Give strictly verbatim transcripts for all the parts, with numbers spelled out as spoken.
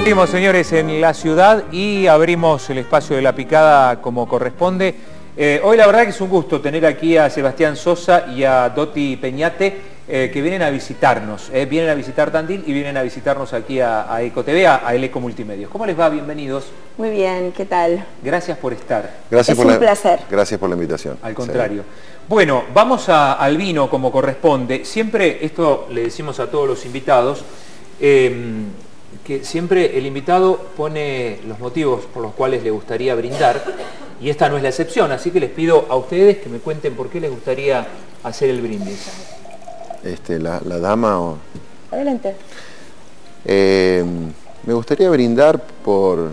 Seguimos, señores, en la ciudad y abrimos el espacio de la picada como corresponde. Eh, hoy la verdad que es un gusto tener aquí a Sebastián Sosa y a Doti Peñate eh, que vienen a visitarnos. Eh, vienen a visitar Tandil y vienen a visitarnos aquí a, a Eco T V, a, a El Eco Multimedios. ¿Cómo les va? Bienvenidos. Muy bien, ¿qué tal? Gracias por estar. Es Gracias por un la, placer. Gracias por la invitación. Al contrario. Sí. Bueno, vamos a, al vino como corresponde. Siempre, esto le decimos a todos los invitados, eh, que siempre el invitado pone los motivos por los cuales le gustaría brindar, y esta no es la excepción, así que les pido a ustedes que me cuenten por qué les gustaría hacer el brindis. Este, la, la dama o... Adelante. Eh, me gustaría brindar por...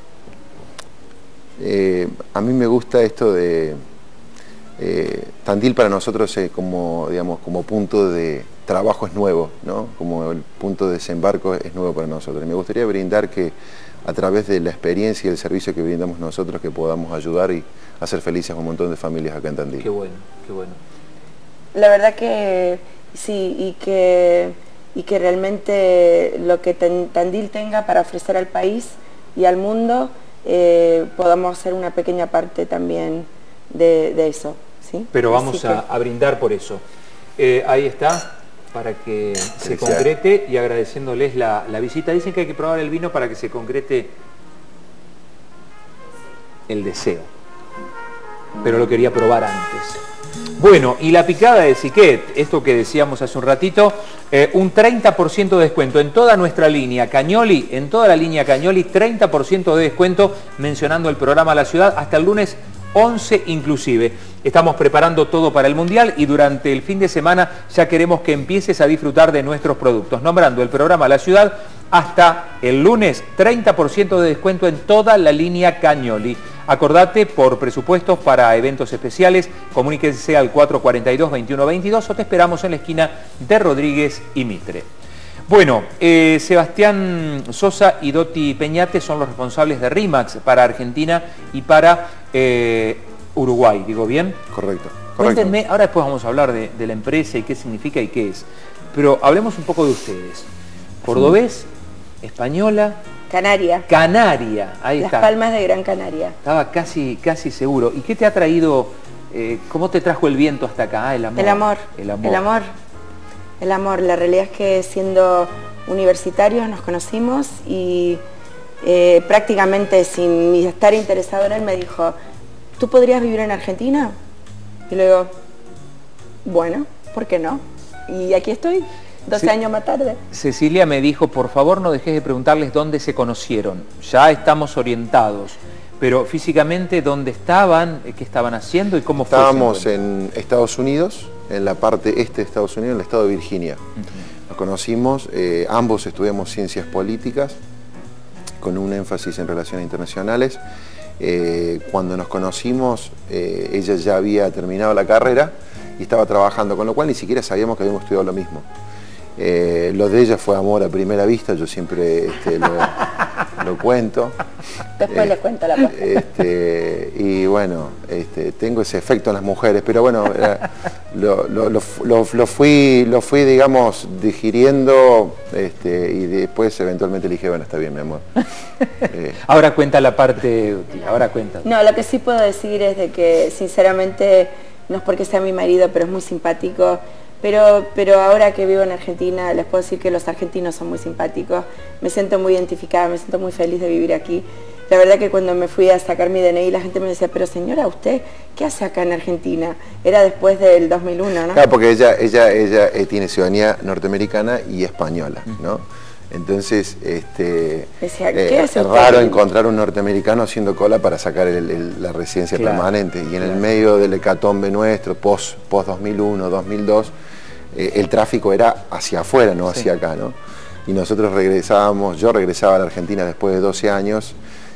Eh, a mí me gusta esto de... Eh, Tandil para nosotros es como, digamos, como punto de trabajo es nuevo, ¿no? Como el punto de desembarco es nuevo para nosotros. Y me gustaría brindar que a través de la experiencia y el servicio que brindamos nosotros que podamos ayudar y hacer felices a un montón de familias acá en Tandil. Qué bueno, qué bueno. La verdad que sí, y que, y que realmente lo que Tandil tenga para ofrecer al país y al mundo, eh, podamos hacer una pequeña parte también de, de eso. ¿Sí? Pero vamos que... a, a brindar por eso. Eh, ahí está, para que se concrete, y agradeciéndoles la, la visita. Dicen que hay que probar el vino para que se concrete el deseo. Pero lo quería probar antes. Bueno, y la picada de Siquet, esto que decíamos hace un ratito, eh, un treinta por ciento de descuento en toda nuestra línea Cañoli, en toda la línea Cañoli, treinta por ciento de descuento mencionando el programa La Ciudad hasta el lunes once inclusive. Estamos preparando todo para el Mundial y durante el fin de semana ya queremos que empieces a disfrutar de nuestros productos. Nombrando el programa La Ciudad hasta el lunes, treinta por ciento de descuento en toda la línea Cañoli. Acordate por presupuestos para eventos especiales, comuníquense al cuatro cuatro dos, veintiuno veintidós o te esperamos en la esquina de Rodríguez y Mitre. Bueno, eh, Sebastián Sosa y Doti Peñate son los responsables de RIMAX para Argentina y para eh, Uruguay, ¿digo bien? Correcto. Cuéntenme, ahora después vamos a hablar de, de la empresa y qué significa y qué es, pero hablemos un poco de ustedes. Cordobés, española... Canaria. Canaria, ahí Las está. Las Palmas de Gran Canaria. Estaba casi, casi seguro. ¿Y qué te ha traído, eh, cómo te trajo el viento hasta acá? Ah, el amor. El amor. El amor. El amor. El amor. La realidad es que siendo universitarios nos conocimos y eh, prácticamente sin ni estar interesado en él me dijo, ¿tú podrías vivir en Argentina? Y luego, bueno, ¿por qué no? Y aquí estoy. doce sí. años más tarde. Cecilia me dijo, por favor no dejes de preguntarles dónde se conocieron. Ya estamos orientados, pero físicamente, ¿dónde estaban? ¿Qué estaban haciendo? ¿Y cómo fue? Estábamos en Estados Unidos, en la parte este de Estados Unidos, en el estado de Virginia. Uh-huh. Nos conocimos, eh, ambos estudiamos ciencias políticas, con un énfasis en relaciones internacionales. Eh, cuando nos conocimos, eh, ella ya había terminado la carrera y estaba trabajando, con lo cual ni siquiera sabíamos que habíamos estudiado lo mismo. Eh, lo de ella fue amor a primera vista, yo siempre este, lo, lo cuento. Después eh, les cuento la parte. Este, y bueno, este, tengo ese efecto en las mujeres, pero bueno, era, lo, lo, lo, lo, lo, fui, lo fui, digamos, digiriendo este, y después eventualmente le dije, bueno, está bien, mi amor. Eh, ahora cuenta la parte útil, ahora cuenta. No, lo que sí puedo decir es de que, sinceramente, no es porque sea mi marido, pero es muy simpático. Pero, pero ahora que vivo en Argentina, les puedo decir que los argentinos son muy simpáticos, me siento muy identificada, me siento muy feliz de vivir aquí. La verdad que cuando me fui a sacar mi D N I, la gente me decía, pero señora, ¿usted qué hace acá en Argentina? Era después del dos mil uno, ¿no? Claro, porque ella, ella, ella eh, tiene ciudadanía norteamericana y española, ¿no? Entonces, este, decía, ¿qué eh, hace es usted? raro encontrar un norteamericano haciendo cola para sacar el, el, la residencia claro, permanente. Y en claro. el medio del hecatombe nuestro, post, post dos mil uno, dos mil dos, eh, el tráfico era hacia afuera, no hacia sí. acá, ¿no? Y nosotros regresábamos, yo regresaba a la Argentina después de doce años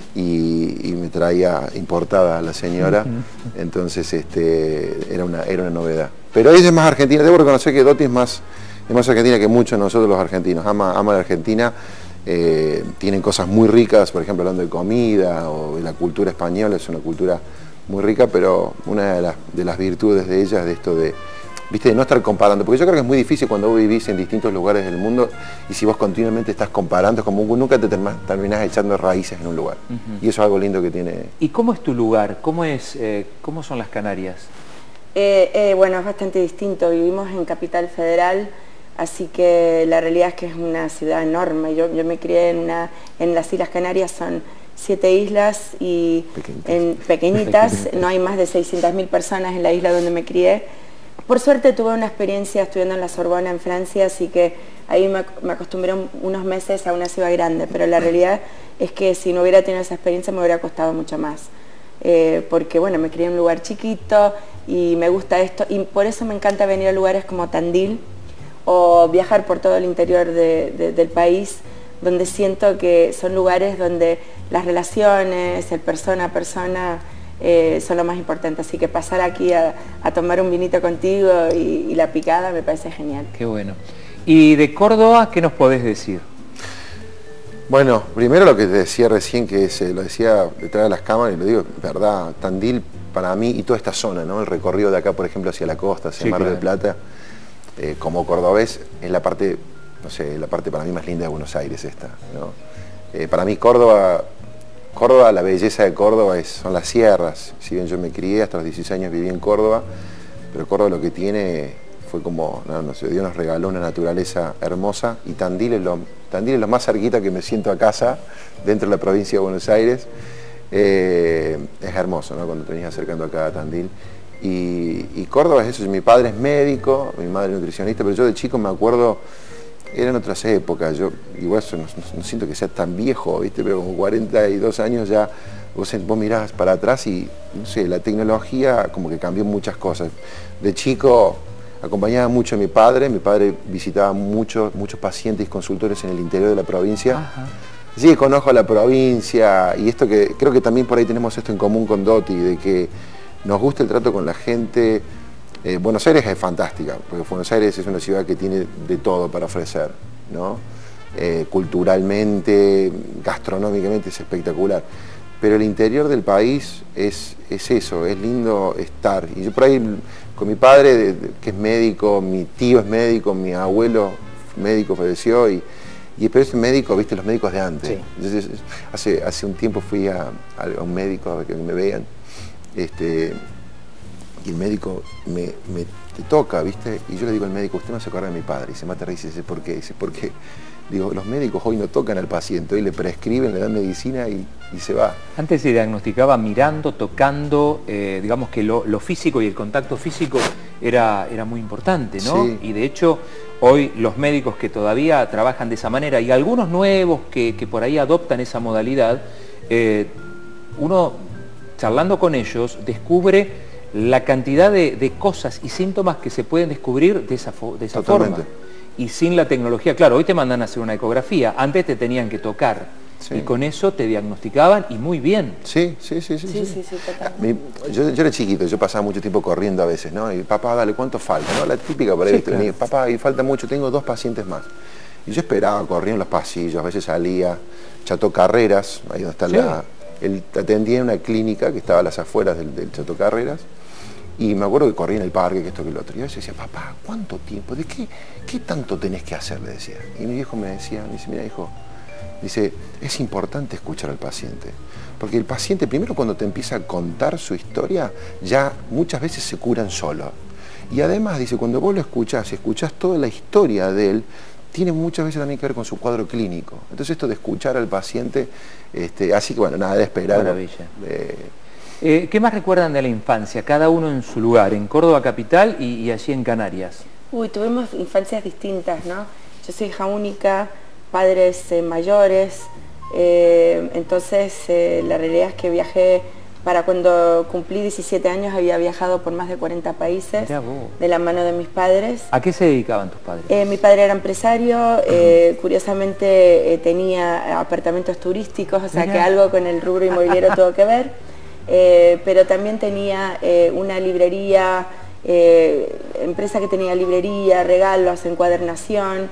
y, y me traía importada a la señora, uh-huh. entonces este, era, una, era una novedad. Pero ella es más argentina, debo reconocer que Doti es más... Es más argentina que muchos de nosotros los argentinos, ama, ama la Argentina, eh, tienen cosas muy ricas, por ejemplo hablando de comida o de la cultura española, es una cultura muy rica, pero una de las, de las virtudes de ella es de esto de, viste, de no estar comparando, porque yo creo que es muy difícil cuando vos vivís en distintos lugares del mundo y si vos continuamente estás comparando, es como nunca te terminás echando raíces en un lugar. Uh-huh. Y eso es algo lindo que tiene. ¿Y cómo es tu lugar? ¿Cómo, es, eh, cómo son las Canarias? Eh, eh, bueno, es bastante distinto. Vivimos en Capital Federal, así que la realidad es que es una ciudad enorme. Yo, yo me crié en, una, en las Islas Canarias, son siete islas y pequeñitas, en, pequeñitas no hay más de seiscientas mil personas en la isla donde me crié. Por suerte tuve una experiencia estudiando en la Sorbona en Francia, así que ahí me, me acostumbré unos meses a una ciudad grande, pero la realidad es que si no hubiera tenido esa experiencia me hubiera costado mucho más. Eh, porque bueno, me crié en un lugar chiquito y me gusta esto, y por eso me encanta venir a lugares como Tandil o viajar por todo el interior de, de, del país, donde siento que son lugares donde las relaciones, el persona a persona, eh, son lo más importante. Así que pasar aquí a, a tomar un vinito contigo y, y la picada me parece genial. Qué bueno. ¿Y de Córdoba qué nos podés decir? Bueno, primero lo que te decía recién, que se lo decía detrás de las cámaras, y lo digo, verdad, Tandil para mí y toda esta zona, ¿no? El recorrido de acá, por ejemplo, hacia la costa, hacia sí, Mar del claro. Plata, eh, como cordobés, es la parte, no sé, la parte para mí más linda de Buenos Aires esta, ¿no? Eh, para mí Córdoba, Córdoba, la belleza de Córdoba es, son las sierras. Si bien yo me crié, hasta los dieciséis años viví en Córdoba, pero Córdoba lo que tiene fue como, no, no sé, Dios nos regaló una naturaleza hermosa, y Tandil es, lo, Tandil es lo más cerquita que me siento a casa, dentro de la provincia de Buenos Aires. Eh, es hermoso, ¿no? Cuando te venís acercando acá a Tandil. Y, y Córdoba es eso, mi padre es médico, mi madre es nutricionista, pero yo de chico me acuerdo, eran otras épocas, yo igual no, no, no siento que sea tan viejo, ¿viste? Pero como cuarenta y dos años ya, vos, vos mirás para atrás y, no sé, la tecnología como que cambió muchas cosas. De chico acompañaba mucho a mi padre, mi padre visitaba muchos muchos pacientes y consultores en el interior de la provincia. Ajá. Sí, conozco la provincia, y esto que creo que también por ahí tenemos esto en común con Doti, de que nos gusta el trato con la gente. Eh, Buenos Aires es fantástica, porque Buenos Aires es una ciudad que tiene de todo para ofrecer, ¿no? Eh, culturalmente, gastronómicamente es espectacular. Pero el interior del país es, es eso, es lindo estar. Y yo por ahí, con mi padre, de, de, que es médico, mi tío es médico, mi abuelo médico falleció, y, y pero es médico, viste, los médicos de antes. Sí. Entonces, hace, hace un tiempo fui a, a un médico a que me vean, este, y el médico me, me te toca, viste, y yo le digo al médico, usted no se acuerda de mi padre, y se mata a reír y dice, ¿por qué? Dice, porque digo, los médicos hoy no tocan al paciente, hoy le prescriben, le dan medicina y, y se va. Antes se diagnosticaba mirando, tocando, eh, digamos que lo, lo físico y el contacto físico era, era muy importante, ¿no? Sí. Y de hecho, hoy los médicos que todavía trabajan de esa manera, y algunos nuevos que, que por ahí adoptan esa modalidad, eh, uno, charlando con ellos, descubre la cantidad de, de cosas y síntomas que se pueden descubrir de esa, de esa forma. Y sin la tecnología, claro, hoy te mandan a hacer una ecografía, antes te tenían que tocar, sí. Y con eso te diagnosticaban, y muy bien. Sí, sí, sí, sí. sí, sí, sí Mi, yo, yo era chiquito, yo pasaba mucho tiempo corriendo a veces, ¿no? Y papá, dale, ¿cuánto falta? ¿No? La típica por ahí, sí, claro. Papá, y falta mucho, tengo dos pacientes más. Y yo esperaba, corría en los pasillos, a veces salía, Chato Carreras, ahí donde está sí. la... Él atendía en una clínica que estaba a las afueras del, del Chato Carreras. Y me acuerdo que corría en el parque, que esto, que lo otro. Y yo decía, papá, ¿cuánto tiempo? ¿De qué, qué tanto tenés que hacer? Le decía. Y mi viejo me decía, me dice, mira, hijo, dice, es importante escuchar al paciente. Porque el paciente, primero cuando te empieza a contar su historia, ya muchas veces se curan solos. Y además, dice, cuando vos lo escuchás y escuchás toda la historia de él, tiene muchas veces también que ver con su cuadro clínico. Entonces esto de escuchar al paciente, este, así que bueno, nada de esperar. Maravilla. Eh, Eh, ¿Qué más recuerdan de la infancia? Cada uno en su lugar, en Córdoba capital y, y allí en Canarias. Uy, tuvimos infancias distintas, ¿no? Yo soy hija única, padres eh, mayores, eh, entonces eh, la realidad es que viajé, para cuando cumplí diecisiete años había viajado por más de cuarenta países de la mano de mis padres. ¿A qué se dedicaban tus padres? Eh, mi padre era empresario, eh, curiosamente eh, tenía apartamentos turísticos, o sea Mira. que algo con el rubro inmobiliario tuvo que ver. Eh, pero también tenía eh, una librería, eh, empresa que tenía librería, regalos, encuadernación,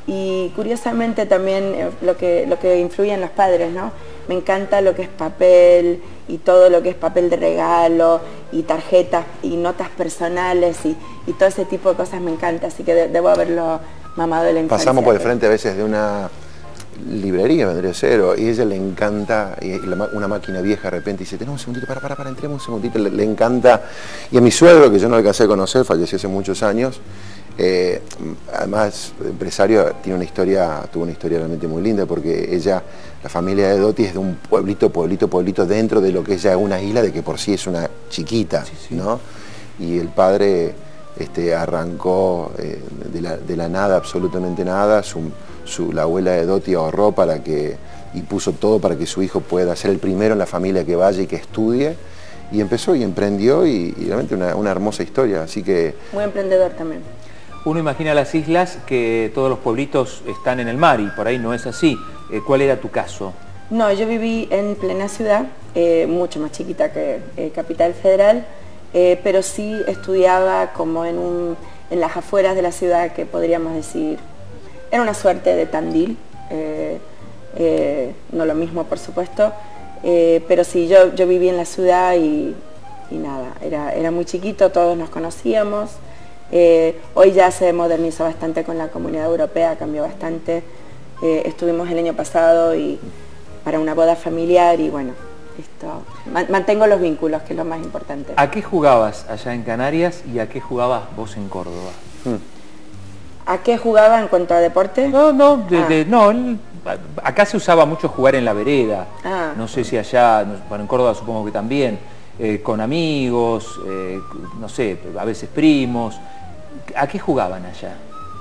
y curiosamente también eh, lo que, lo que influye en los padres, ¿no? Me encanta lo que es papel y todo lo que es papel de regalo y tarjetas y notas personales y, y todo ese tipo de cosas me encanta, así que de, debo haberlo mamado de la infancia. Pasamos por el frente a veces de una librería, vendría a ser, y a ella le encanta, y la, una máquina vieja de repente dice, tenemos un segundito, para, para, para, entremos un segundito, le, le encanta. Y a mi suegro, que yo no alcancé a conocer, falleció hace muchos años, eh, además empresario, tiene una historia, tuvo una historia realmente muy linda, porque ella, la familia de Dotti es de un pueblito, pueblito, pueblito dentro de lo que es ya una isla, de que por sí es una chiquita, sí, sí. ¿no? Y el padre este, arrancó eh, de, la, de la nada, absolutamente nada, su, Su, la abuela de Dotti ahorró para que, y puso todo para que su hijo pueda ser el primero en la familia que vaya y que estudie, y empezó y emprendió, y, y realmente una, una hermosa historia, así que... Muy emprendedor también. Uno imagina las islas que todos los pueblitos están en el mar, y por ahí no es así. Eh, ¿Cuál era tu caso? No, yo viví en plena ciudad, eh, mucho más chiquita que eh, Capital Federal, eh, pero sí estudiaba como en, un, en las afueras de la ciudad, que podríamos decir... Era una suerte de Tandil, eh, eh, no lo mismo por supuesto, eh, pero sí, yo, yo viví en la ciudad y, y nada, era, era muy chiquito, todos nos conocíamos. Eh, hoy ya se modernizó bastante con la Comunidad Europea, cambió bastante. Eh, estuvimos el año pasado y para una boda familiar y bueno, esto, mantengo los vínculos, que es lo más importante. ¿A qué jugabas allá en Canarias y a qué jugabas vos en Córdoba? Hmm. ¿A qué jugaba en cuanto a deporte? No, no, de, ah. de, no, acá se usaba mucho jugar en la vereda. Ah. No sé si allá, bueno, en Córdoba supongo que también, eh, con amigos, eh, no sé, a veces primos. ¿A qué jugaban allá?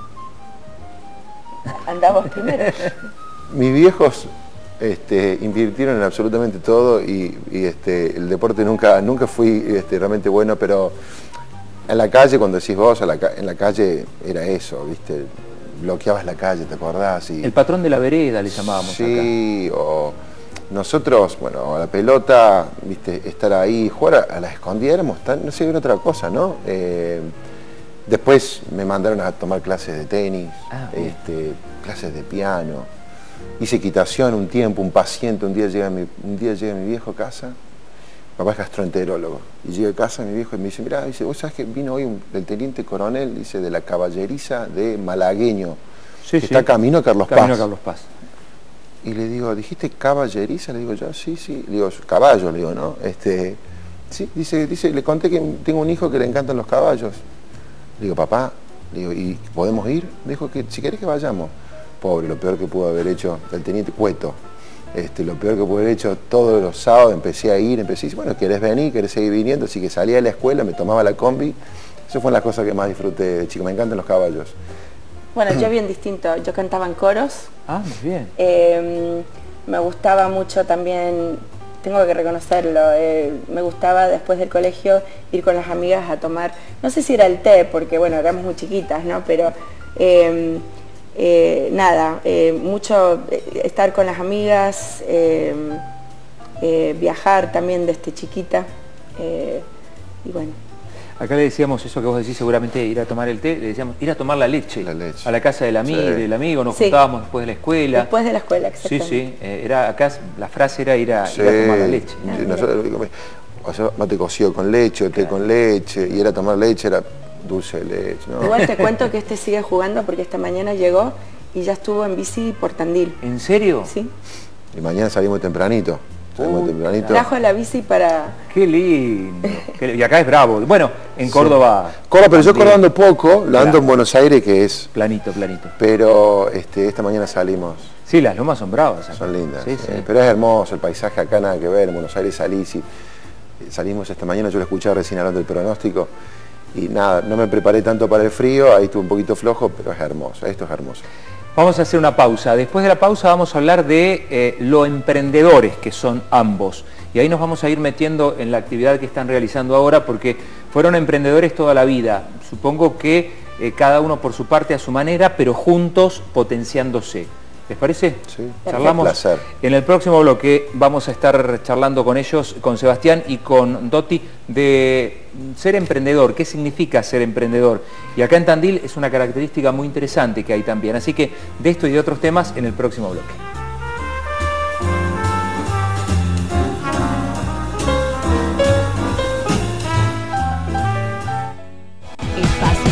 Andamos primero. Mis viejos este, invirtieron en absolutamente todo y, y este, el deporte nunca, nunca fui este, realmente bueno, pero... En la calle, cuando decís vos, a la, en la calle era eso, ¿viste? Bloqueabas la calle, ¿te acordás? Y, el patrón de la vereda le llamábamos sí, acá. Sí, o nosotros, bueno, a la pelota, ¿viste? Estar ahí, jugar a, a las escondidas, éramos tan, no sé, era otra cosa, ¿no? Eh, después me mandaron a tomar clases de tenis, ah, este, clases de piano, hice equitación un tiempo, un paciente, un día llega mi, un día llega mi viejo a casa. Papá es gastroenterólogo, y llega a casa mi viejo y me dice, mirá, dice, vos sabés que vino hoy un, el teniente coronel, dice, de la caballeriza de Malagueño, sí, que sí. está camino a Carlos camino Paz. A Carlos Paz. Y le digo, ¿dijiste caballeriza? Le digo yo, sí, sí, le digo, caballo, le digo, ¿no? Este, sí, dice, dice, le conté que tengo un hijo que le encantan los caballos. Le digo, papá, le digo, ¿y podemos ir? Me dijo que si querés que vayamos. Pobre, lo peor que pudo haber hecho el teniente Cueto. Este, lo peor que pude haber hecho todos los sábados, empecé a ir, empecé a decir, bueno, ¿querés venir? ¿Querés seguir viniendo? Así que salía de la escuela, me tomaba la combi. Eso fue una de las cosas que más disfruté de chico, me encantan los caballos. Bueno, yo bien distinto, yo cantaba en coros. Ah, muy bien. Eh, me gustaba mucho también, tengo que reconocerlo, eh, me gustaba después del colegio ir con las amigas a tomar, no sé si era el té, porque bueno, éramos muy chiquitas, ¿no? Pero... Eh, Eh, nada, eh, mucho eh, estar con las amigas, eh, eh, viajar también desde chiquita, eh, y bueno. Acá le decíamos eso que vos decís, seguramente ir a tomar el té, le decíamos ir a tomar la leche, la leche. a la casa del, ami sí. del amigo, nos sí. juntábamos después de la escuela. Después de la escuela, exactamente. Sí, sí, eh, era, acá la frase era ir a, sí. ir a tomar la leche. Ah, sí, nosotros, o sea, mate cocido con leche, o té claro. con leche, y era tomar leche, era... dulce de leche, ¿no? Igual te cuento que este sigue jugando porque esta mañana llegó y ya estuvo en bici por Tandil. ¿En serio? Sí. Y mañana salimos tempranito. Salimos uh, tempranito. Trajo la bici para... ¡Qué lindo! Y acá es bravo. Bueno, en Córdoba... Sí. Córdoba, pero yo Córdoba ando poco, lo ando en Buenos Aires, que es... Planito, planito. Pero este, esta mañana salimos. Sí, las lomas son bravas. Acá. Son lindas. Sí, eh, sí. Pero es hermoso, el paisaje acá nada que ver. En Buenos Aires salís y... Salimos esta mañana, yo lo escuché recién hablando del pronóstico. Y nada, no me preparé tanto para el frío, ahí estuve un poquito flojo, pero es hermoso, esto es hermoso. Vamos a hacer una pausa. Después de la pausa vamos a hablar de eh, lo emprendedores que son ambos. Y ahí nos vamos a ir metiendo en la actividad que están realizando ahora, porque fueron emprendedores toda la vida. Supongo que eh, cada uno por su parte a su manera, pero juntos potenciándose. ¿Les parece? Sí, charlamos. Un placer. En el próximo bloque vamos a estar charlando con ellos, con Sebastián y con Dotti, de ser emprendedor, qué significa ser emprendedor. Y acá en Tandil es una característica muy interesante que hay también. Así que de esto y de otros temas en el próximo bloque. Espacio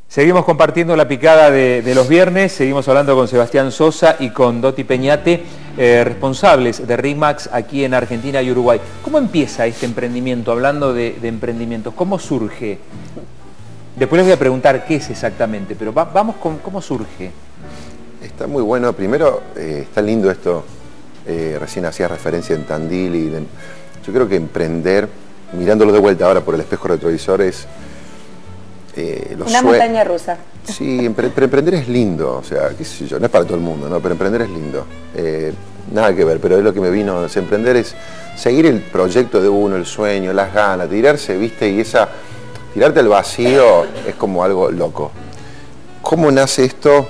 Seguimos compartiendo la picada de, de los viernes, seguimos hablando con Sebastián Sosa y con Doti Peñate, eh, responsables de RIMAX aquí en Argentina y Uruguay. ¿Cómo empieza este emprendimiento? Hablando de, de emprendimientos, ¿cómo surge? Después les voy a preguntar qué es exactamente, pero va, vamos con cómo surge. Está muy bueno. Primero, eh, está lindo esto. Eh, recién hacía referencia en Tandil y de, yo creo que emprender, mirándolo de vuelta ahora por el espejo retrovisor, es Eh, una montaña rusa. Sí, empre pero emprender es lindo, o sea, qué sé yo, no es para todo el mundo, ¿no? Pero emprender es lindo. Eh, nada que ver, pero es lo que me vino, es emprender es seguir el proyecto de uno, el sueño, las ganas, tirarse, ¿viste? Y esa, tirarte al vacío es como algo loco. ¿Cómo nace esto?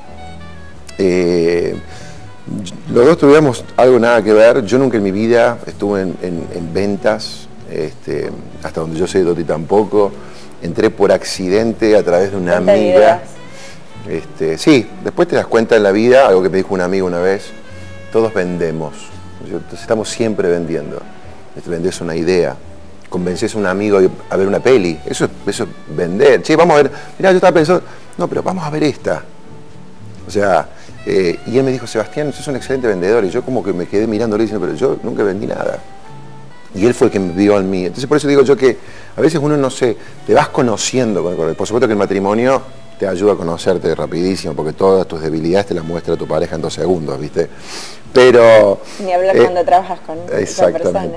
Eh, los dos tuvimos algo nada que ver. Yo nunca en mi vida estuve en, en, en ventas, este, hasta donde yo sé, Doti tampoco. Entré por accidente a través de una amiga. Este, sí, después te das cuenta en la vida, algo que me dijo un amigo una vez, todos vendemos. Entonces estamos siempre vendiendo. Vendés una idea, convences a un amigo a ver una peli. Eso, eso es vender. Che, vamos a ver, mirá, yo estaba pensando, no, pero vamos a ver esta. O sea, eh, y él me dijo, Sebastián, sos un excelente vendedor. Y yo como que me quedé mirándole diciendo, pero yo nunca vendí nada. Y él fue el que me vio en mí. Entonces por eso digo yo que a veces uno, no sé, te vas conociendo. Por supuesto que el matrimonio te ayuda a conocerte rapidísimo, porque todas tus debilidades te las muestra tu pareja en dos segundos, ¿viste? Pero... Ni hablar eh, cuando trabajas con esa persona.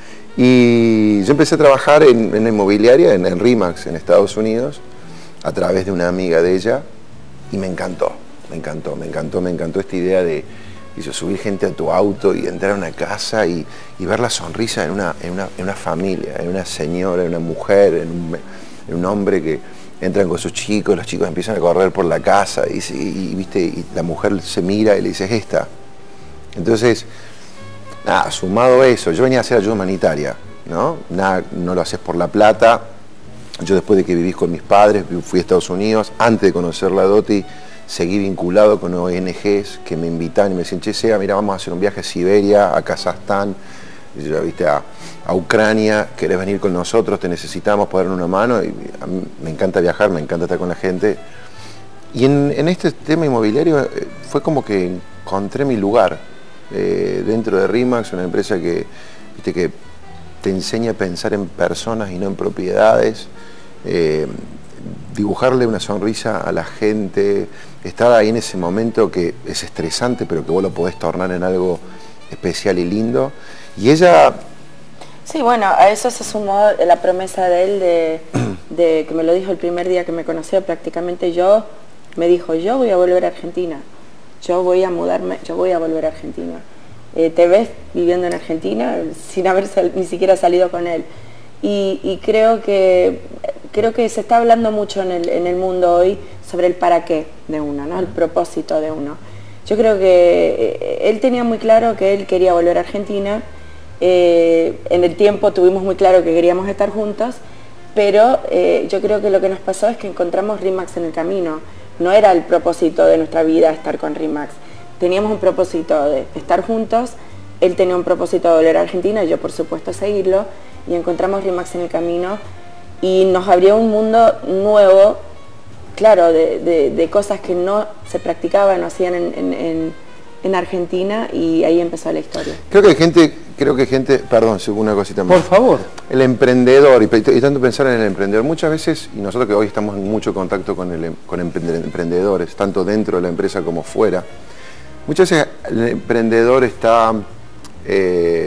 Y yo empecé a trabajar en, en inmobiliaria, en, en RIMAX, en Estados Unidos, a través de una amiga de ella, y me encantó, me encantó, me encantó, me encantó esta idea de... Y yo subir gente a tu auto y entrar a una casa y, y ver la sonrisa en una, en, una, en una familia, en una señora, en una mujer, en un, en un hombre que entran con sus chicos, los chicos empiezan a correr por la casa y, y, y, ¿viste? Y la mujer se mira y le dice, es esta. Entonces, nada, sumado a eso, yo venía a hacer ayuda humanitaria, ¿no? Nada, no lo haces por la plata. Yo después de que viví con mis padres, fui a Estados Unidos, antes de conocer la Doti, seguí vinculado con O N Ges que me invitaban y me decían, che, Seba, mira, vamos a hacer un viaje a Siberia, a Kazajstán, y yo, ¿viste? A, a Ucrania, querés venir con nosotros, te necesitamos, poder una mano. Y a mí me encanta viajar, me encanta estar con la gente. Y en, en este tema inmobiliario eh, fue como que encontré mi lugar eh, dentro de RIMAX, una empresa que, ¿viste? Que te enseña a pensar en personas y no en propiedades. Eh, dibujarle una sonrisa a la gente, estar ahí en ese momento que es estresante, pero que vos lo podés tornar en algo especial y lindo. Y ella... Sí, bueno, a eso se sumó la promesa de él, de, de que me lo dijo el primer día que me conoció, prácticamente yo, me dijo, yo voy a volver a Argentina, yo voy a mudarme, yo voy a volver a Argentina. Eh, ¿Te ves viviendo en Argentina sin haber sal, ni siquiera salido con él? Y, y creo que creo que se está hablando mucho en el, en el mundo hoy sobre el para qué de uno, ¿no? El propósito de uno. Yo creo que eh, él tenía muy claro que él quería volver a Argentina, eh, en el tiempo tuvimos muy claro que queríamos estar juntos, pero eh, yo creo que lo que nos pasó es que encontramos RIMAX en el camino. No era el propósito de nuestra vida estar con RIMAX, teníamos un propósito de estar juntos, él tenía un propósito de volver a Argentina, yo por supuesto seguirlo, y encontramos RIMAX en el camino y nos abrió un mundo nuevo, claro, de, de, de cosas que no se practicaban, no hacían en, en, en, en Argentina, y ahí empezó la historia. Creo que hay gente, creo que hay gente, perdón, una cosita más. Por favor. El emprendedor, y, y tanto pensar en el emprendedor, muchas veces, y nosotros que hoy estamos en mucho contacto con, el, con emprendedores, tanto dentro de la empresa como fuera, muchas veces el emprendedor está eh,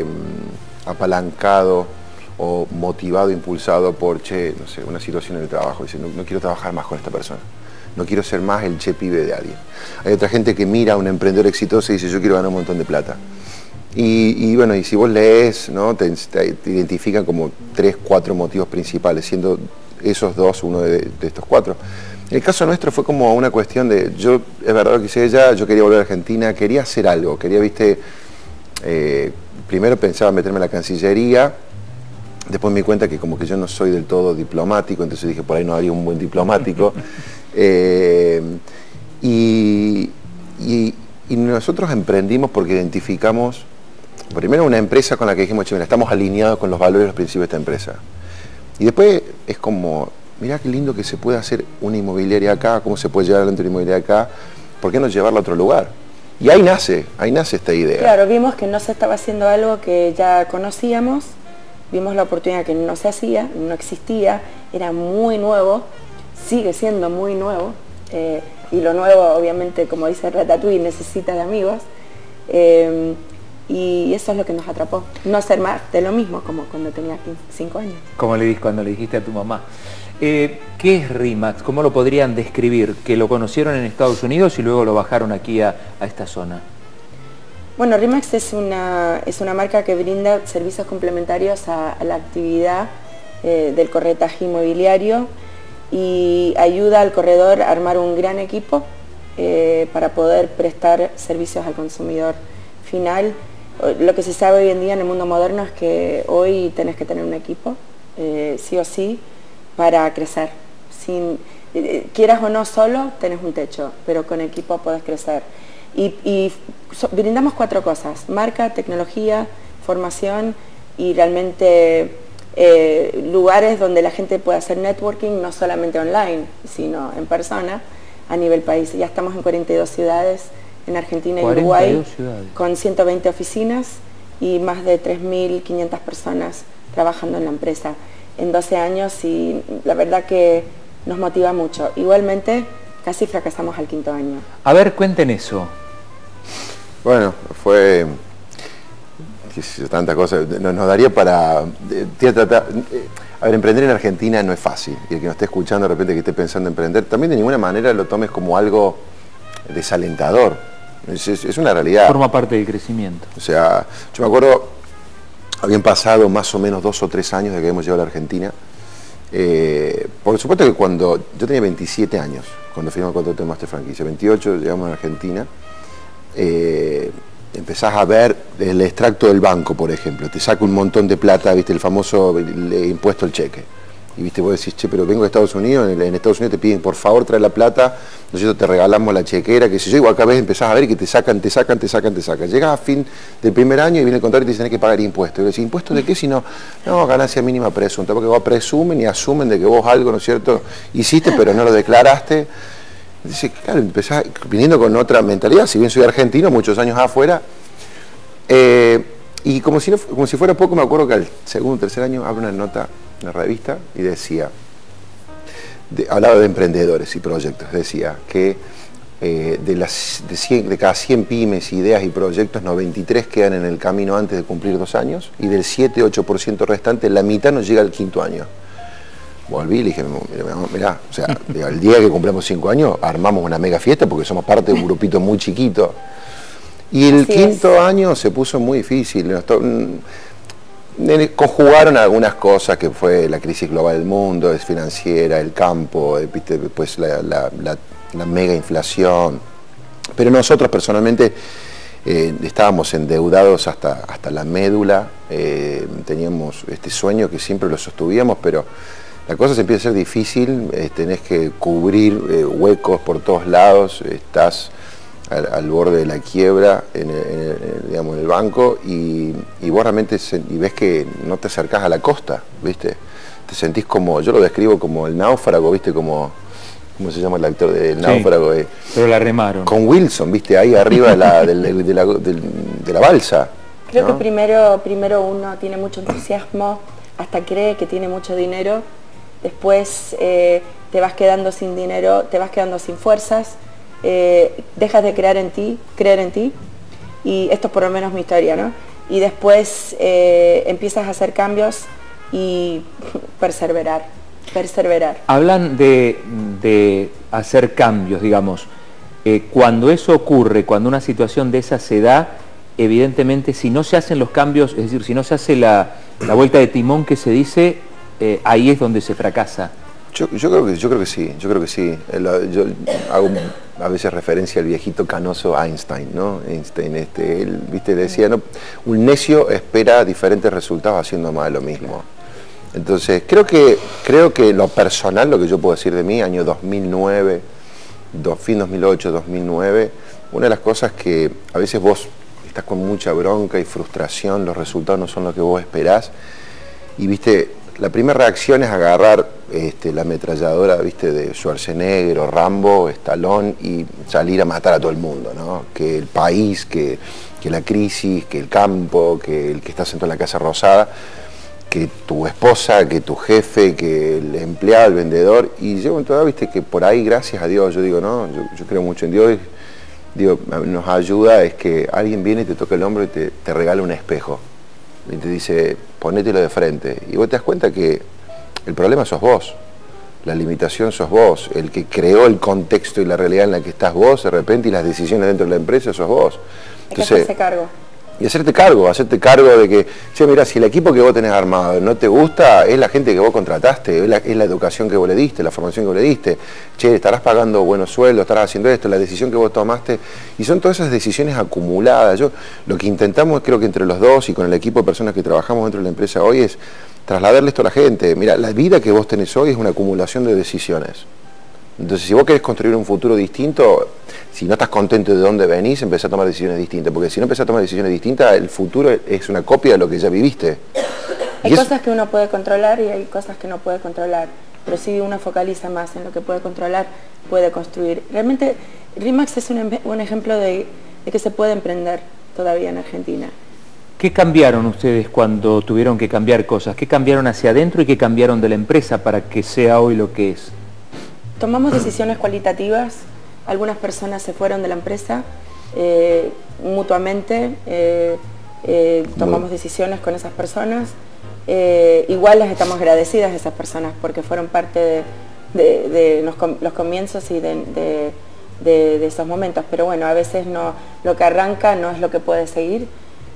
apalancado o motivado, impulsado por, che, no sé, una situación en el trabajo, dice, no, no quiero trabajar más con esta persona, no quiero ser más el che pibe de alguien. Hay otra gente que mira a un emprendedor exitoso y dice, yo quiero ganar un montón de plata. Y, y bueno, y si vos lees, ¿no? te, te, te identifican como tres, cuatro motivos principales, siendo esos dos uno de, de estos cuatro. En el caso nuestro fue como una cuestión de, yo, es verdad lo que hice ella, yo quería volver a Argentina, quería hacer algo, quería, viste, eh, primero pensaba meterme en la Cancillería. Después me di cuenta que como que yo no soy del todo diplomático, entonces dije, por ahí no habría un buen diplomático. eh, y, y, y nosotros emprendimos porque identificamos, primero una empresa con la que dijimos, che, mira, estamos alineados con los valores y los principios de esta empresa. Y después es como mirá qué lindo que se puede hacer una inmobiliaria acá, cómo se puede llevar adelante una inmobiliaria acá, ¿por qué no llevarla a otro lugar? Y ahí nace, ahí nace esta idea. Claro, vimos que no se estaba haciendo algo que ya conocíamos, vimos la oportunidad que no se hacía, no existía, era muy nuevo, sigue siendo muy nuevo, eh, y lo nuevo, obviamente, como dice Ratatouille, necesita de amigos, eh, y eso es lo que nos atrapó, no hacer más de lo mismo como cuando tenía cinco años. Como le dijiste cuando le dijiste a tu mamá. Eh, ¿Qué es RE/MAX? ¿Cómo lo podrían describir? Que lo conocieron en Estados Unidos y luego lo bajaron aquí a, a esta zona. Bueno, RE/MAX es una, es una marca que brinda servicios complementarios a, a la actividad eh, del corretaje inmobiliario y ayuda al corredor a armar un gran equipo eh, para poder prestar servicios al consumidor final. Lo que se sabe hoy en día en el mundo moderno es que hoy tenés que tener un equipo, eh, sí o sí, para crecer. Sin, eh, quieras o no solo, tenés un techo, pero con equipo podés crecer. Y, y so, brindamos cuatro cosas: marca, tecnología, formación y realmente eh, lugares donde la gente pueda hacer networking, no solamente online, sino en persona, a nivel país. Ya estamos en cuarenta y dos ciudades, en Argentina y Uruguay, ciudades. Con ciento veinte oficinas y más de tres mil quinientas personas trabajando en la empresa en doce años, y la verdad que nos motiva mucho. Igualmente, casi fracasamos al quinto año. A ver, cuenten eso. Bueno, fue tantas cosas, nos, nos daría para... Eh, tratar, eh, a ver, emprender en Argentina no es fácil, y el que nos esté escuchando de repente que esté pensando en emprender, también de ninguna manera lo tomes como algo desalentador, es, es, es una realidad. Forma parte del crecimiento. O sea, yo me acuerdo, habían pasado más o menos dos o tres años de que habíamos llegado a la Argentina. Eh, por supuesto que cuando yo tenía veintisiete años, cuando firmamos el contrato de Master Franquicia, veintiocho llegamos a Argentina, eh, empezás a ver el extracto del banco, por ejemplo, te saca un montón de plata, viste, el famoso el, el impuesto al cheque. Y viste, vos decís, che, pero vengo de Estados Unidos, en, en Estados Unidos te piden, por favor, trae la plata, nosotros te regalamos la chequera, que si yo, igual cada vez empezás a ver que te sacan, te sacan, te sacan, te sacan. Llegas a fin del primer año y viene el contador y te dicen que pagar impuestos. Y vos decís, ¿impuestos de qué? Si no, no, ganancia mínima presunta, porque vos presumen y asumen de que vos algo, ¿no es cierto?, hiciste, pero no lo declaraste. Dice, claro, empezás viniendo con otra mentalidad, si bien soy argentino, muchos años afuera, eh, y como si, no, como si fuera poco, me acuerdo que al segundo o tercer año abro una nota en la revista y decía, de, hablaba de emprendedores y proyectos, decía que eh, de, las, de, cien, de cada cien pymes, ideas y proyectos, noventa y tres quedan en el camino antes de cumplir dos años, y del siete ocho por ciento restante, la mitad no llega al quinto año. Volví y le dije, mirá, mirá, o sea, el día que cumplimos cinco años armamos una mega fiesta porque somos parte de un grupito muy chiquito. Y el Así quinto es. año se puso muy difícil. Nos conjugaron algunas cosas, que fue la crisis global del mundo, es financiera, el campo, después la, la, la, la mega inflación. Pero nosotros personalmente eh, estábamos endeudados hasta, hasta la médula, eh, teníamos este sueño que siempre lo sostuvíamos, pero la cosa se empieza a ser difícil, eh, tenés que cubrir eh, huecos por todos lados, estás al, al borde de la quiebra en el, en el, digamos, en el banco, y, y vos realmente se, y ves que no te acercás a la costa, ¿viste? Te sentís como, yo lo describo como el náufrago, ¿viste? Como, ¿cómo se llama el actor del náufrago? Sí, eh, pero la remaron. Con Wilson, ¿viste? Ahí arriba de la, de, de, de la, de, de la balsa. Creo ¿no? que primero, primero uno tiene mucho entusiasmo, hasta cree que tiene mucho dinero. Después eh, te vas quedando sin dinero, te vas quedando sin fuerzas, eh, dejas de creer en ti, creer en ti, y esto es por lo menos mi historia, ¿no? Y después eh, empiezas a hacer cambios y perseverar, perseverar. Hablan de, de hacer cambios, digamos. Eh, cuando eso ocurre, cuando una situación de esa se da, evidentemente si no se hacen los cambios, es decir, si no se hace la, la vuelta de timón que se dice, Eh, ahí es donde se fracasa. Yo, yo, creo que, yo creo que sí, yo creo que sí. Yo hago a veces referencia al viejito canoso Einstein, ¿no? Einstein, este, él, viste, decía, ¿no? Un necio espera diferentes resultados haciendo más lo mismo. Entonces, creo que, creo que lo personal, lo que yo puedo decir de mí, año dos mil nueve, dos, fin dos mil ocho, dos mil nueve, una de las cosas que a veces vos estás con mucha bronca y frustración, los resultados no son los que vos esperás, y viste, la primera reacción es agarrar este, la ametralladora, viste, de Schwarzenegger o Rambo, Stallone, y salir a matar a todo el mundo, ¿no? Que el país, que, que la crisis, que el campo, que el que está sentado en la Casa Rosada, que tu esposa, que tu jefe, que el empleado, el vendedor, y llego en todo, viste, que por ahí, gracias a Dios, yo digo, no, yo, yo creo mucho en Dios, digo, nos ayuda, es que alguien viene y te toca el hombro y te, te regala un espejo, y te dice, ponételo de frente, y vos te das cuenta que el problema sos vos, la limitación sos vos, el que creó el contexto y la realidad en la que estás vos, de repente, y las decisiones dentro de la empresa sos vos. Entonces, hay que hacerse cargo. Y hacerte cargo, hacerte cargo de que, che, mira, si el equipo que vos tenés armado no te gusta, es la gente que vos contrataste, es la, es la educación que vos le diste, la formación que vos le diste, che, estarás pagando buenos sueldos, estarás haciendo esto, la decisión que vos tomaste, y son todas esas decisiones acumuladas. Yo lo que intentamos, creo que entre los dos y con el equipo de personas que trabajamos dentro de la empresa hoy, es trasladarle esto a la gente. Mira, la vida que vos tenés hoy es una acumulación de decisiones. Entonces, si vos querés construir un futuro distinto, si no estás contento de dónde venís, empezá a tomar decisiones distintas, porque si no empezás a tomar decisiones distintas, el futuro es una copia de lo que ya viviste. Hay cosas eso... que uno puede controlar y hay cosas que no puede controlar, pero si uno focaliza más en lo que puede controlar, puede construir. Realmente, RE/MAX es un, un ejemplo de, de que se puede emprender todavía en Argentina. ¿Qué cambiaron ustedes cuando tuvieron que cambiar cosas? ¿Qué cambiaron hacia adentro y qué cambiaron de la empresa para que sea hoy lo que es? Tomamos decisiones cualitativas, algunas personas se fueron de la empresa, eh, mutuamente, eh, eh, tomamos decisiones con esas personas, eh, igual les estamos agradecidas a esas personas porque fueron parte de, de, de los, los comienzos y de, de, de, de esos momentos, pero bueno, a veces no, lo que arranca no es lo que puede seguir,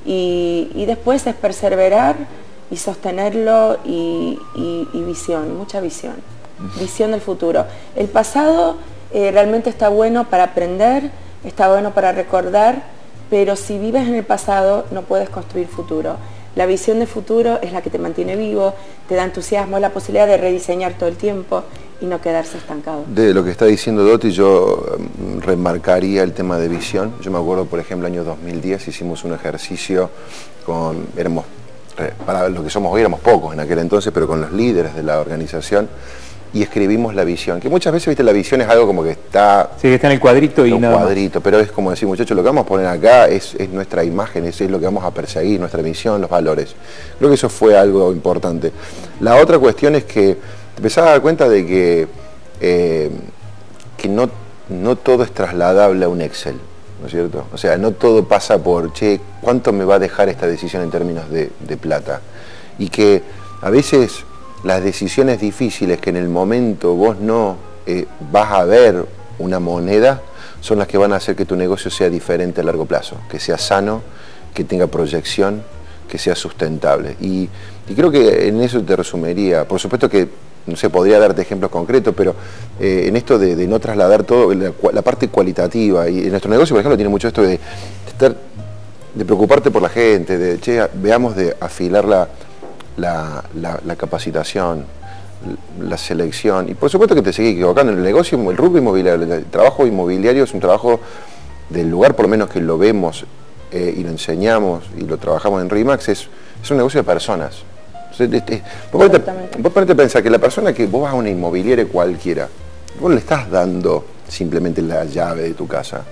y, y después es perseverar y sostenerlo y, y, y visión, mucha visión. Visión del futuro. El pasado eh, realmente está bueno para aprender, está bueno para recordar, pero si vives en el pasado no puedes construir futuro. La visión de futuro es la que te mantiene vivo, te da entusiasmo, la posibilidad de rediseñar todo el tiempo y no quedarse estancado. De lo que está diciendo Doti, yo um, remarcaría el tema de visión. Yo me acuerdo, por ejemplo, año dos mil diez hicimos un ejercicio con, éramos, para lo que somos hoy éramos pocos en aquel entonces, pero con los líderes de la organización, y escribimos la visión, que muchas veces, viste, la visión es algo como que está... Sí, que está en el cuadrito y nada cuadrito, más. Pero es como decir, muchachos, lo que vamos a poner acá es, es nuestra imagen, es, es lo que vamos a perseguir, nuestra misión, los valores. Creo que eso fue algo importante. La otra cuestión es que te empezás a dar cuenta de que, eh, que no, no todo es trasladable a un Excel, ¿no es cierto? O sea, no todo pasa por, che, ¿cuánto me va a dejar esta decisión en términos de, de plata? Y que a veces... las decisiones difíciles que en el momento vos no eh, vas a ver una moneda son las que van a hacer que tu negocio sea diferente a largo plazo, que sea sano, que tenga proyección, que sea sustentable. Y, y creo que en eso te resumiría. Por supuesto que, no sé, podría darte ejemplos concretos, pero eh, en esto de, de no trasladar todo, la, la parte cualitativa, y en nuestro negocio, por ejemplo, tiene mucho esto de, de, estar, de preocuparte por la gente, de, che, veamos de afilar la... La, la, la capacitación, la selección, y por supuesto que te seguís equivocando. En el negocio, el rubro inmobiliario, el trabajo inmobiliario es un trabajo del lugar, por lo menos que lo vemos eh, y lo enseñamos y lo trabajamos en RE/MAX, es, es un negocio de personas. Entonces, este, vos, ponete, vos ponete a pensar que la persona que vos vas a una inmobiliaria cualquiera, vos no le estás dando simplemente la llave de tu casa,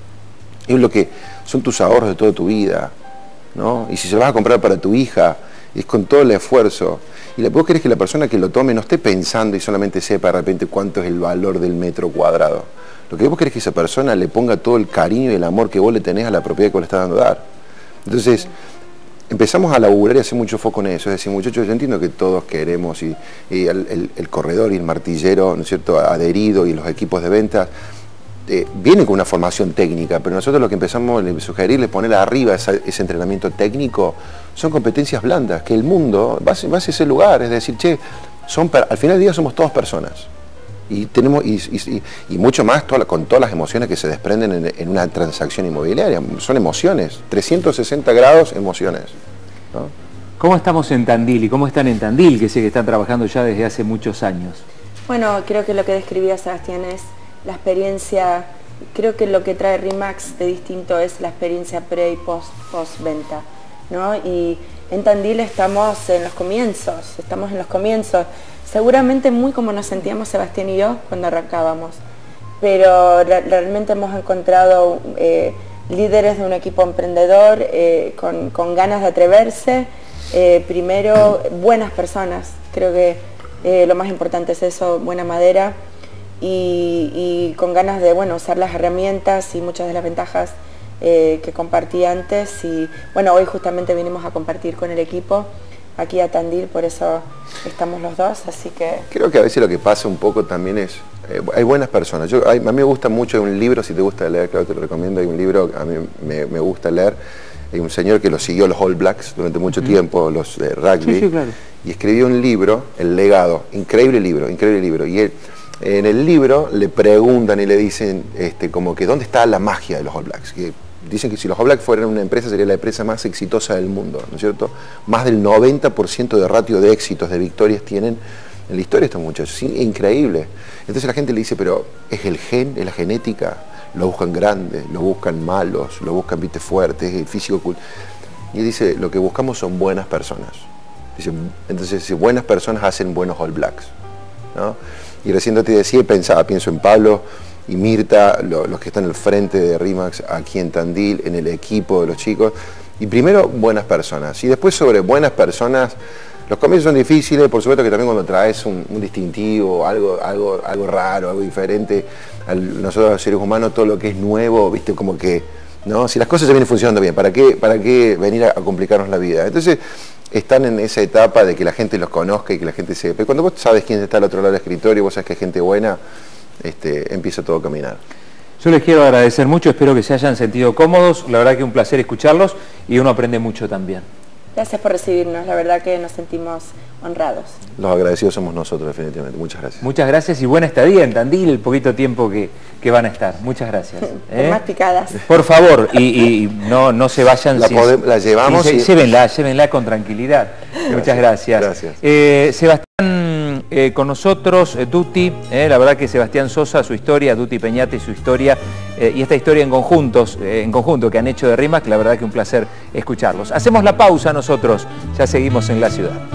es lo que son tus ahorros de toda tu vida, ¿no? Y si se lo vas a comprar para tu hija, es con todo el esfuerzo. Y vos querés que la persona que lo tome no esté pensando y solamente sepa de repente cuánto es el valor del metro cuadrado. Lo que vos querés es que esa persona le ponga todo el cariño y el amor que vos le tenés a la propiedad que vos le estás dando a dar. Entonces, empezamos a laburar y hacer mucho foco en eso. Es decir, muchachos, yo entiendo que todos queremos y, y el, el, el corredor y el martillero, ¿no es cierto?, adherido, y los equipos de ventas, Eh, viene con una formación técnica, pero nosotros lo que empezamos a sugerirles, poner arriba esa, ese entrenamiento técnico, son competencias blandas, que el mundo va a, va a ese lugar, es decir, che, son, al final del día somos todas personas, y tenemos y, y, y mucho más toda, con todas las emociones que se desprenden en, en una transacción inmobiliaria, son emociones, trescientos sesenta grados emociones, ¿no? ¿Cómo estamos en Tandil y cómo están en Tandil, que sé que están trabajando ya desde hace muchos años? Bueno, creo que lo que describía Sebastián es la experiencia, creo que lo que trae RE/MAX de distinto es la experiencia pre y post, post venta, ¿no? Y en Tandil estamos en los comienzos, estamos en los comienzos. seguramente muy como nos sentíamos Sebastián y yo cuando arrancábamos, pero re realmente hemos encontrado eh, líderes de un equipo emprendedor eh, con, con ganas de atreverse, eh, primero buenas personas, creo que eh, lo más importante es eso, buena madera, y, y con ganas de bueno, usar las herramientas y muchas de las ventajas eh, que compartí antes, y bueno, hoy justamente vinimos a compartir con el equipo aquí a Tandil, por eso estamos los dos, así que... Creo que a veces lo que pasa un poco también es, eh, hay buenas personas. Yo, hay, a mí me gusta mucho un libro, si te gusta leer, claro, te lo recomiendo, hay un libro que a mí me, me gusta leer, hay un señor que lo siguió los All Blacks durante mucho uh-huh. tiempo, los de rugby, sí, sí, claro. y escribió un libro, El Legado, increíble libro, increíble libro, y él, en el libro le preguntan y le dicen este, como que ¿dónde está la magia de los All Blacks? Que dicen que si los All Blacks fueran una empresa sería la empresa más exitosa del mundo, ¿no es cierto? Más del noventa por ciento de ratio de éxitos, de victorias tienen en la historia estos muchachos, es increíble. Entonces la gente le dice, pero ¿es el gen, es la genética? Lo buscan grandes, lo buscan malos, lo buscan viste fuertes, el físico cool. Y dice, lo que buscamos son buenas personas. Dice, entonces si buenas personas hacen buenos All Blacks, ¿no? Y recién te decía y pensaba, pienso en Pablo y Mirta, lo, los que están al frente de RE/MAX aquí en Tandil, en el equipo de los chicos, y primero buenas personas, y después sobre buenas personas, los comienzos son difíciles, por supuesto que también cuando traes un, un distintivo, algo, algo, algo raro, algo diferente, a nosotros los seres humanos todo lo que es nuevo, viste, como que, ¿no? Si las cosas ya vienen funcionando bien, ¿para qué, para qué venir a, a complicarnos la vida? Entonces, están en esa etapa de que la gente los conozca y que la gente sepa. Pero cuando vos sabes quién está al otro lado del escritorio, vos sabes que hay gente buena, Este, empieza todo a caminar. Yo les quiero agradecer mucho, espero que se hayan sentido cómodos, la verdad que un placer escucharlos y uno aprende mucho también. Gracias por recibirnos, la verdad que nos sentimos honrados. Los agradecidos somos nosotros, definitivamente. Muchas gracias. Muchas gracias y buena estadía en Tandil, el poquito tiempo que, que van a estar. Muchas gracias. ¿eh? Más picadas. Por favor, y, y no, no se vayan la, sin... podemos, la llevamos sin, y... Llévenla, llévenla con tranquilidad. Gracias, muchas gracias. Gracias. Eh, Sebastián, eh, con nosotros, eh, Duty, eh, la verdad que Sebastián Sosa, su historia, Duty Peñate y su historia, eh, y esta historia en, conjuntos, eh, en conjunto que han hecho de RE/MAX, la verdad que un placer escucharlos. Hacemos la pausa nosotros, ya seguimos en la ciudad.